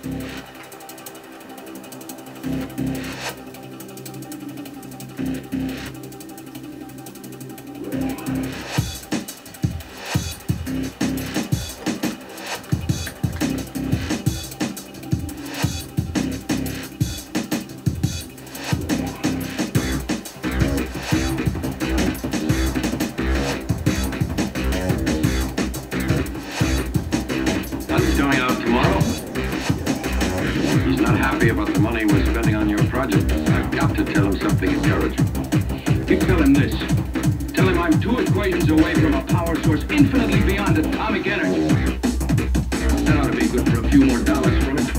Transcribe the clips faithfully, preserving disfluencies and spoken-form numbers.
Going out tomorrow? He's not happy about the money we're spending on your project. I've got to tell him something encouraging. You tell him this. Tell him I'm two equations away from a power source infinitely beyond atomic energy. That ought to be good for a few more dollars from it.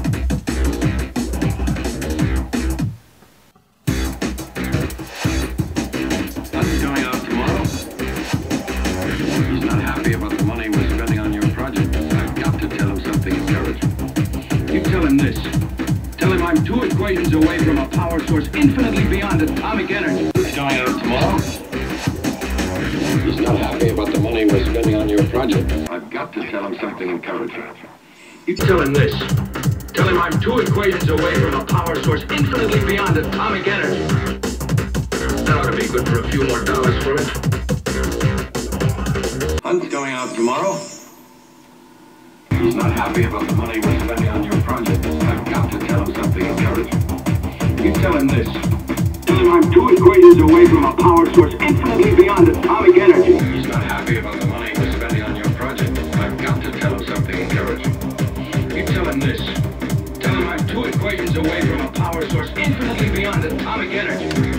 That's going out tomorrow? He's not happy about the money we're spending on your project. I've got to tell him something encouraging. You tell him this. Tell him I'm two equations away from a power source infinitely beyond atomic energy. It's going out tomorrow? He's not happy about the money we're spending on your project. I've got to tell him something encouraging. You tell him this. Tell him I'm two equations away from a power source infinitely beyond atomic energy. That ought to be good for a few more dollars from it. Hunt's going out tomorrow? He's not happy about the money we're spending on your project. I've got to tell him something encouraging. You tell him this. Tell him I'm two equations away from a power source infinitely beyond atomic energy. He's not happy about the money we're spending on your project. I've got to tell him something encouraging. You tell him this. Tell him I'm two equations away from a power source infinitely beyond atomic energy.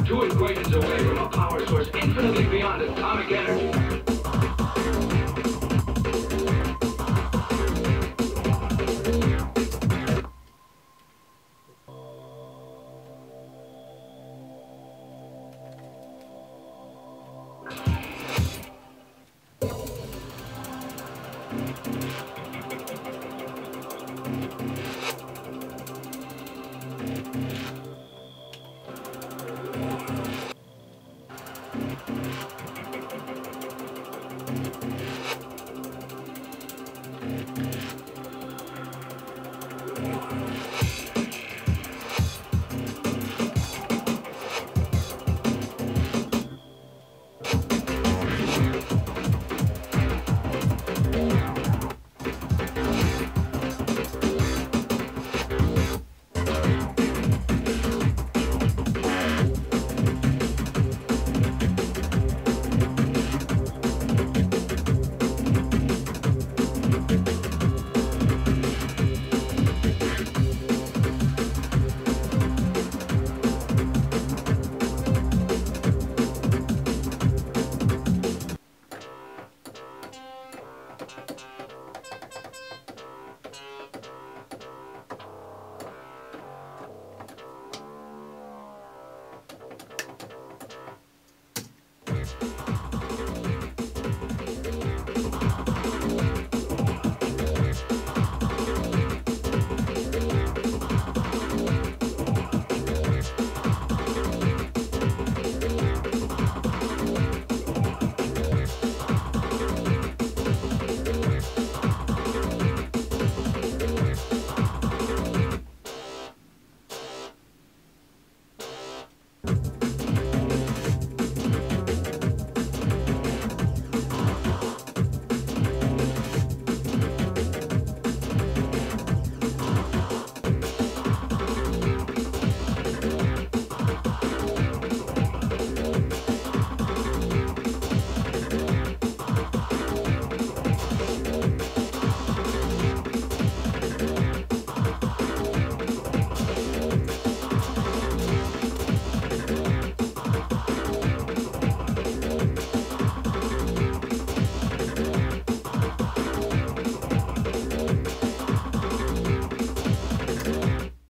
two equations away from a power source infinitely beyond atomic energy.